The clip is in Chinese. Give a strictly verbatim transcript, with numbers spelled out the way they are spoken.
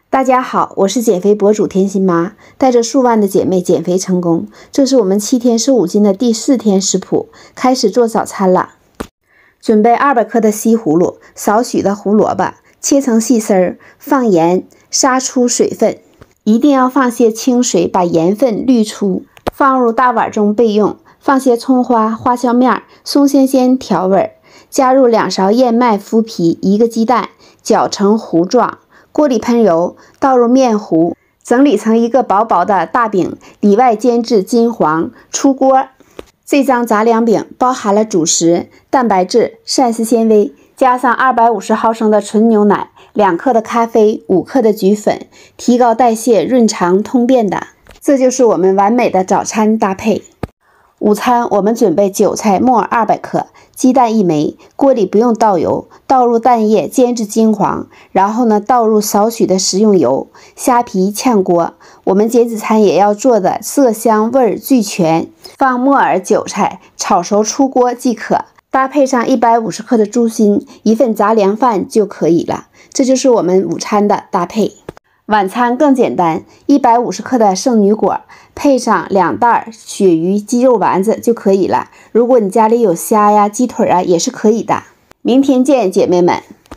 大家好，我是减肥博主甜心妈，带着数万的姐妹减肥成功。这是我们七天瘦五斤的第四天食谱，开始做早餐了。准备二百克的西葫芦，少许的胡萝卜，切成细丝儿，放盐，杀出水分，一定要放些清水把盐分滤出，放入大碗中备用。放些葱花、花椒面、松鲜鲜调味，加入两勺燕麦麸皮，一个鸡蛋，搅成糊状。锅里喷油，倒入面糊，整理成一个薄薄的大饼，里外煎至金黄，出锅。这张杂粮饼包含了主食、蛋白质、膳食纤维，加上二百五十毫升的纯牛奶、两克的咖啡、五克的菊粉，提高代谢、润肠通便的。这就是我们完美的早餐搭配。午餐我们准备韭菜末二百克，鸡蛋一枚，锅里不用倒油，倒入蛋液煎至金黄，然后呢倒入少许的食用油，虾皮炝锅。我们减脂餐也要做的色香味俱全，放木耳、韭菜炒熟出锅即可，搭配上一百五十克的猪心，一份杂粮饭就可以了。这就是我们午餐的搭配。晚餐更简单，一百五十克的圣女果，配上两袋鳕鱼鸡肉丸子就可以了。如果你家里有虾呀、鸡腿啊，也是可以的。明天见，姐妹们。